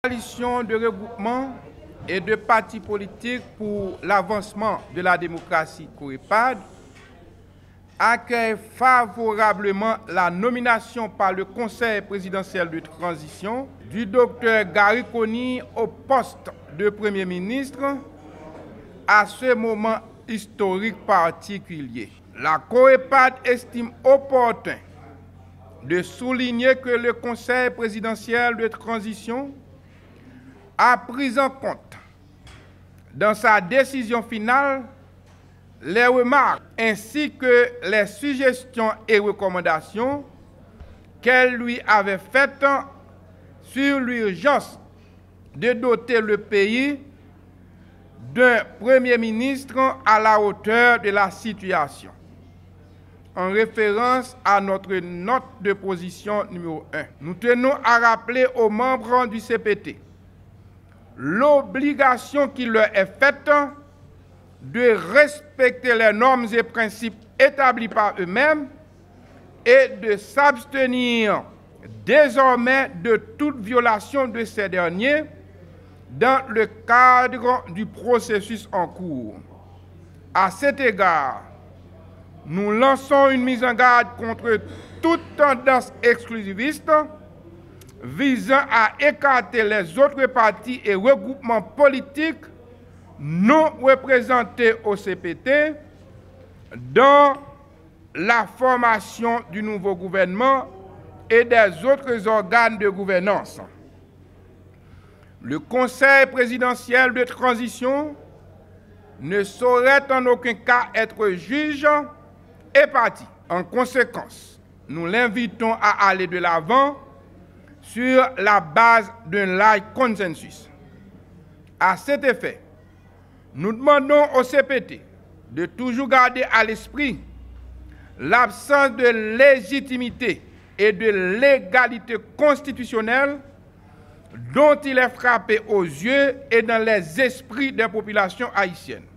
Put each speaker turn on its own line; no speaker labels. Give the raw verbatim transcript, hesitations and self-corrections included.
Coalition de regroupement et de partis politiques pour l'avancement de la démocratie COREPAD accueille favorablement la nomination par le Conseil présidentiel de transition du docteur Gary Conille au poste de Premier ministre à ce moment historique particulier. La COREPAD estime opportun de souligner que le Conseil présidentiel de transition a pris en compte dans sa décision finale les remarques ainsi que les suggestions et recommandations qu'elle lui avait faites sur l'urgence de doter le pays d'un Premier ministre à la hauteur de la situation, en référence à notre note de position numéro un. Nous tenons à rappeler aux membres du C P T l'obligation qui leur est faite de respecter les normes et principes établis par eux-mêmes et de s'abstenir désormais de toute violation de ces derniers dans le cadre du processus en cours. À cet égard, nous lançons une mise en garde contre toute tendance exclusiviste visant à écarter les autres partis et regroupements politiques non représentés au C P T dans la formation du nouveau gouvernement et des autres organes de gouvernance. Le Conseil présidentiel de transition ne saurait en aucun cas être juge et partie. En conséquence, nous l'invitons à aller de l'avant sur la base d'un large consensus. À cet effet, nous demandons au C P T de toujours garder à l'esprit l'absence de légitimité et de légalité constitutionnelle dont il est frappé aux yeux et dans les esprits des populations haïtiennes.